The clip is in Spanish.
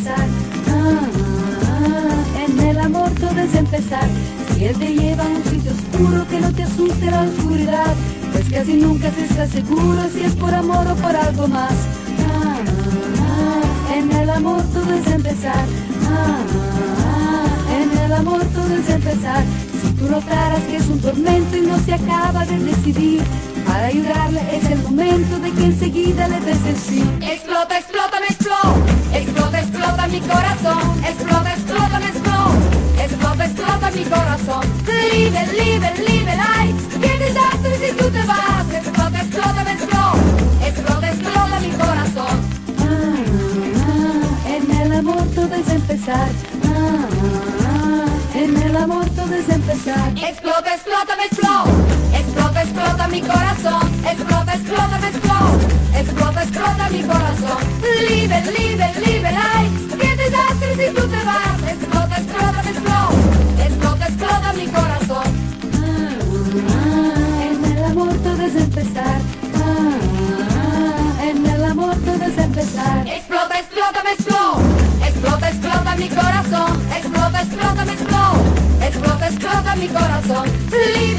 empezar. En el amor todo es empezar. Si él te lleva a un sitio oscuro, que no te asuste la oscuridad, pues casi nunca se está seguro si es por amor o por algo más. En el amor todo es empezar. En el amor todo es empezar. Si tú notaras que es un tormento y no se acaba de decidir, para ayudarle es el momento de que enseguida le des el sí. Explota, explota, me explota. Explota, explota mi corazón. Explota, explota, me explota. Explota, explota mi corazón. Liebe, liebe, liebe, ay, qué desastre si tú te vas. Explota, explota, me explota. Explota, explota mi corazón. En el amor todo es empezar. En el amor todo es empezar. Explota, explota, me explota. Explota, explota mi corazón. Explota, explota, me explota. Explota, explota mi corazón. Liebe, liebe, liebe, ay, qué desastre si tú te vas. Explota, explota, me explota. Explota, explota mi corazón. En el amor todo es empezar. En el amor todo es empezar. Explota, explota, me explota. Explota, explota mi corazón. Explota, explota, me explota. Explota, explota mi corazón.